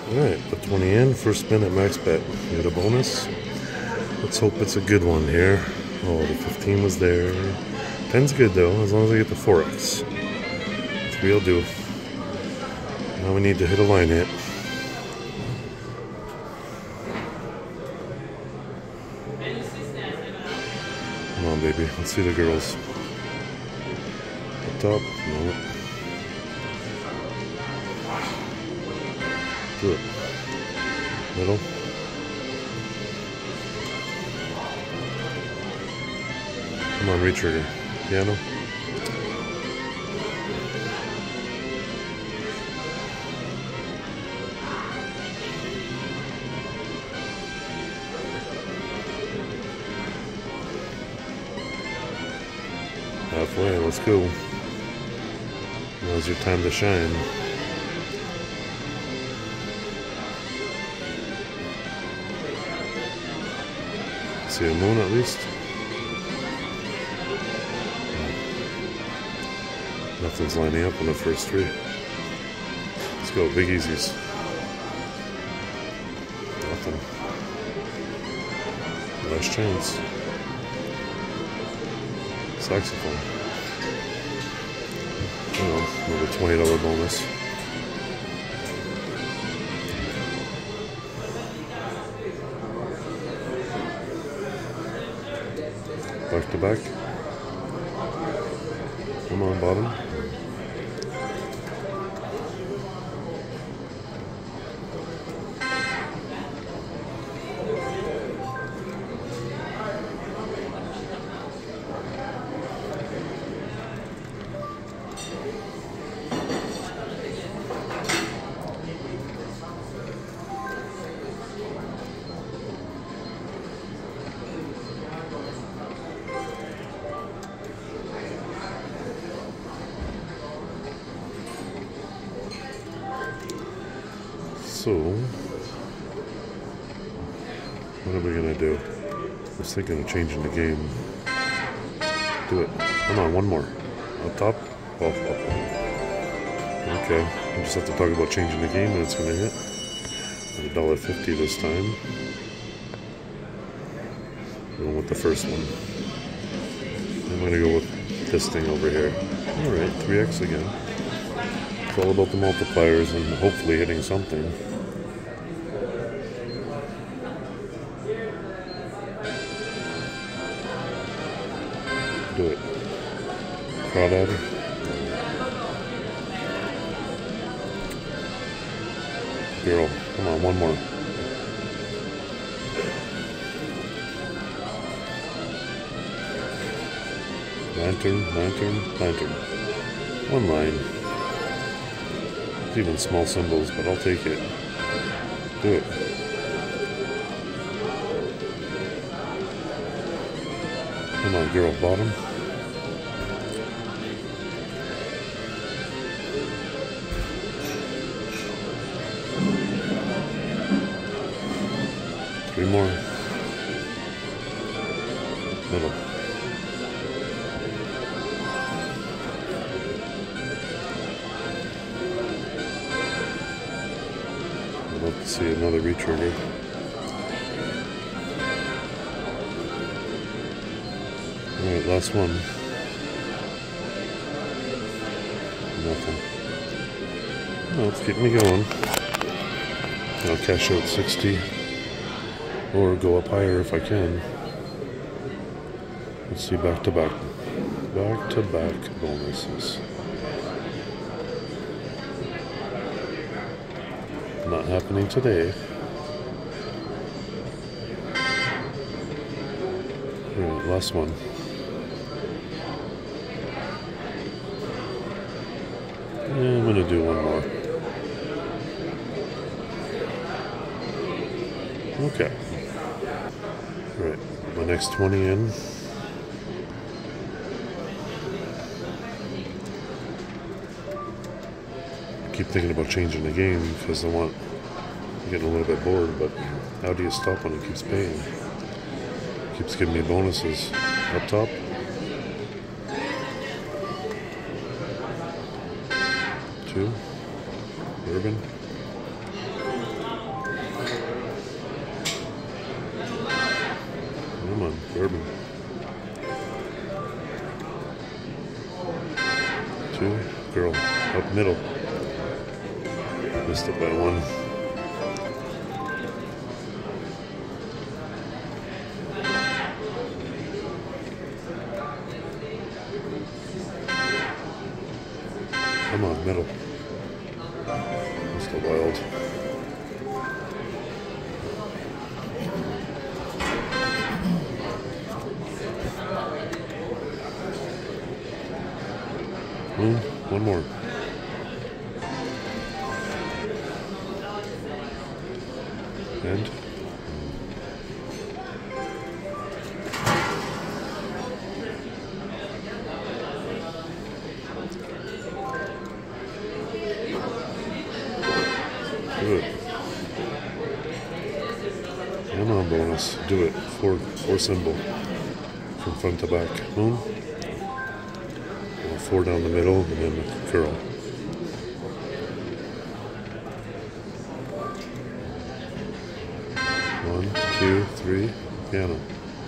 Alright, put 20 in, first spin at max bet. You get a bonus. Let's hope it's a good one here. Oh, the 15 was there. 10's good though, as long as I get the 4x. 3 will do. Now we need to hit a line hit. Come on, baby. Let's see the girls. Up top? No. Do it. Middle. Come on, retrigger. Piano. Halfway, let's go. Now's your time to shine. See a moon at least? Nothing's lining up on the first 3. Let's go, big easies. Nothing. Last chance. Saxophone. Another $20 bonus. Back to back. Come on, bottom. So, what are we gonna do? I was thinking of changing the game. Do it. Come on, one more. Up top? Off. Okay, I just have to talk about changing the game and it's gonna hit. $1.50 this time. Going with the first one. I'm gonna go with this thing over here. Alright, 3x again. It's all about the multipliers and hopefully hitting something. Do it. Crawdaddy. Girl, come on, one more. Lantern. One line. It's even small symbols, but I'll take it. Do it. Come on, girl, bottom. Three more. Middle. I'd love to see another retrigger. Alright, last one. Nothing. Well, let's keep me going. I'll cash out 60 or go up higher if I can. Let's see, back to back bonuses. Not happening today. Alright, last one. Yeah, I'm gonna do one more. Okay. Right, my next 20 in. I keep thinking about changing the game because I'm getting a little bit bored, but how do you stop when it keeps paying? It keeps giving me bonuses. Up top. Two. Urban. Urban. 2, girl, up middle. Missed it by 1. Come on, middle. Still wild. One more. And do it. Come on, bonus. Do it. Four symbol. From front to back. Moon. 4 down the middle, and then the curl. One, 2, 3, piano.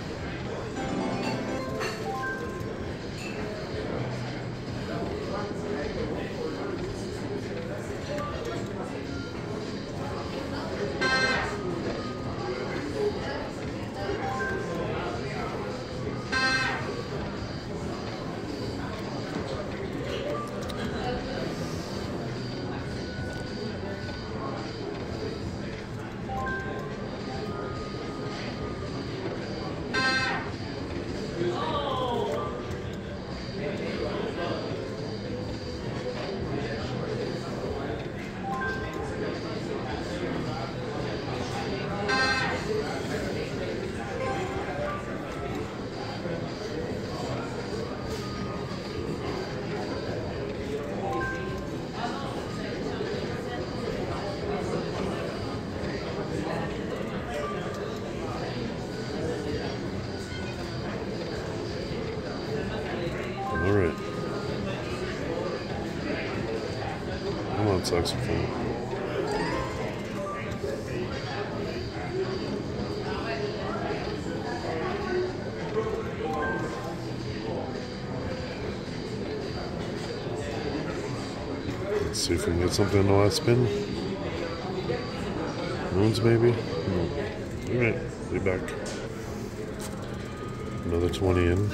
All right. Come on, saxophone. Let's see if we can get something in the last spin. Moons, maybe? No. All right, be back. Another 20 in.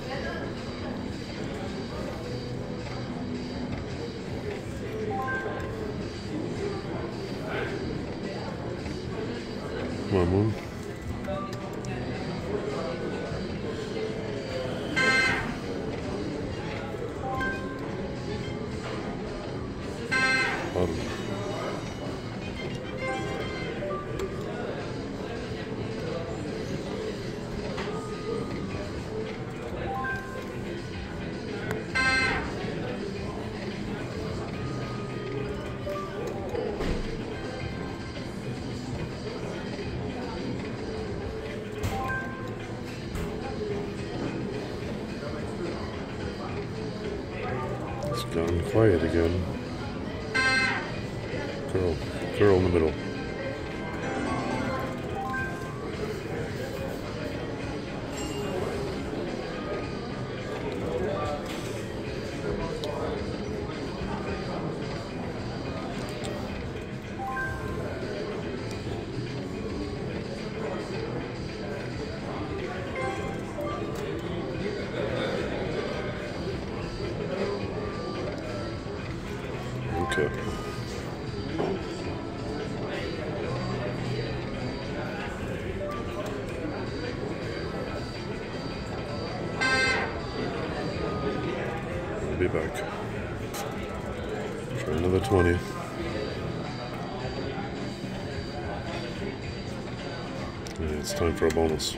Come on, Moon. Bottom. It's gone quiet again. Curl in the middle. Okay. I'll be back. Try another 20. And it's time for a bonus.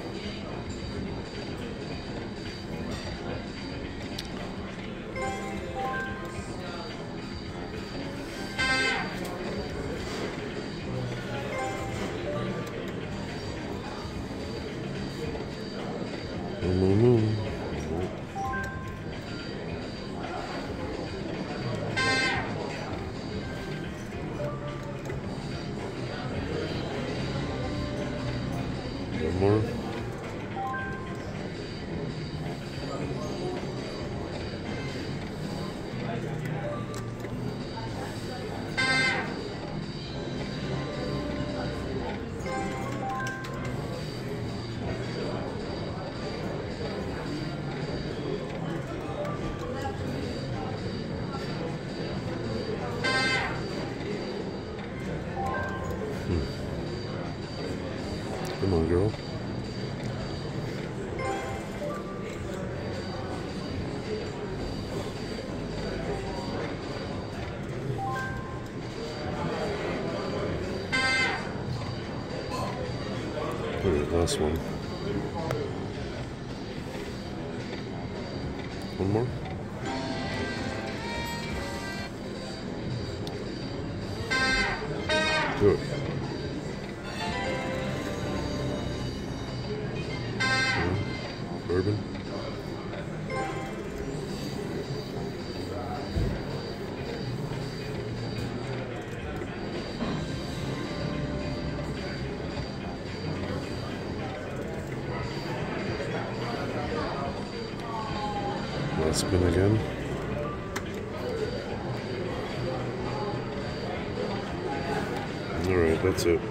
Moon. One more. Come on, girl. Alright, last one. One more. Do it. Bourbon. Last spin again. Alright, that's it.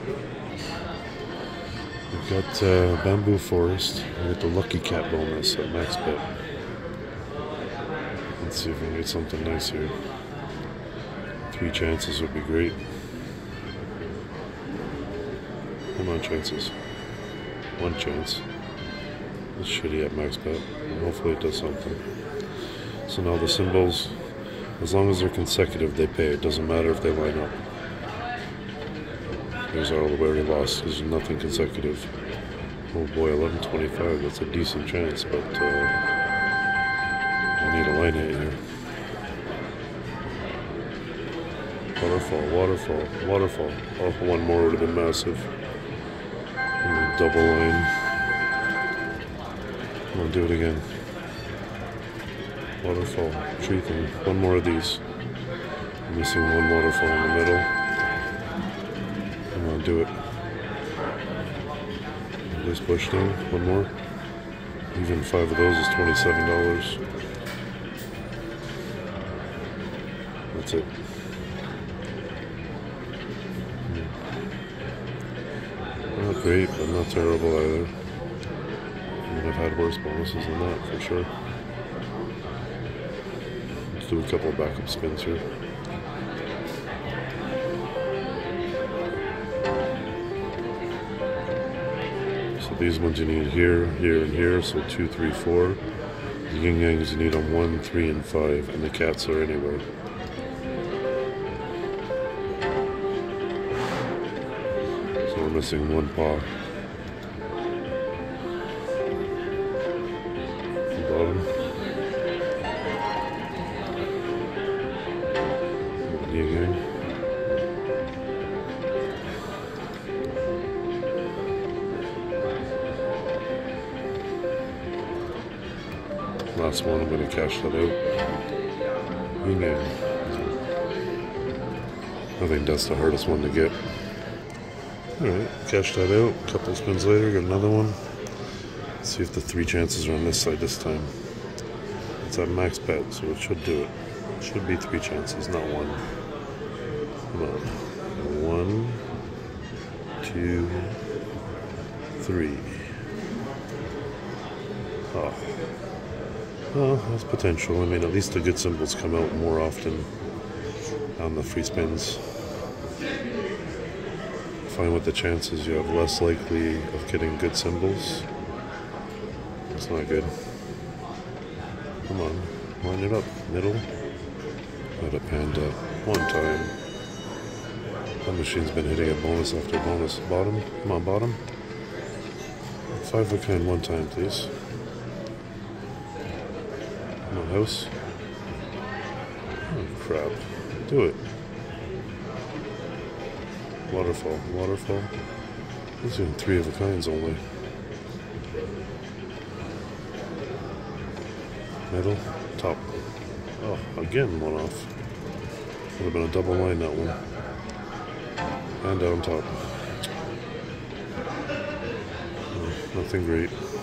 We've got Bamboo Forest. We got the Lucky Cat bonus at max bet. Let's see if we can get something nice here. 3 chances would be great. Come on, chances. 1 chance. It's shitty at max bet. Hopefully it does something. So now the symbols, as long as they're consecutive, they pay. It doesn't matter if they line up. Here's all the way we lost. There's nothing consecutive. Oh boy, 11.25. That's a decent chance, but I need a line hit here. Waterfall, waterfall, waterfall. Oh, one more would have been massive. And then double line. Come on, do it again. Waterfall, tree thing. One more of these. I'm missing one waterfall in the middle. Come on, do it. This push thing, one more. Even 5 of those is $27. That's it. Not great, but not terrible either. I mean, I've had worse bonuses than that, for sure. Let's do a couple of backup spins here. So these ones you need here, here, and here, so 2, 3, 4. The yin yangs you need on 1, 3, and 5, and the cats are anywhere. So we're missing one paw. The bottom. Yin yang. Last one, I'm going to cash that out. Yin yang. I think that's the hardest one to get. Alright, cash that out. A couple spins later, got another one. Let's see if the 3 chances are on this side this time. It's at max bet, so it should do it. It should be 3 chances, not 1. Come on. 1, 2, 3. Oh. Well, that's potential. I mean, at least the good symbols come out more often on the free spins. Find with the chances you have less likely of getting good symbols. That's not good. Come on, line it up. Middle. Let it panda. 1 time. That machine's been hitting a bonus after bonus. Bottom. Come on, bottom. 5 of a kind 1 time, please. Come on, house. Oh, crap. Do it. Waterfall, waterfall. These are 3 of a kinds only. Middle, top. Oh, again, 1 off. Would have been a double line, that one. And down top. Oh, nothing great.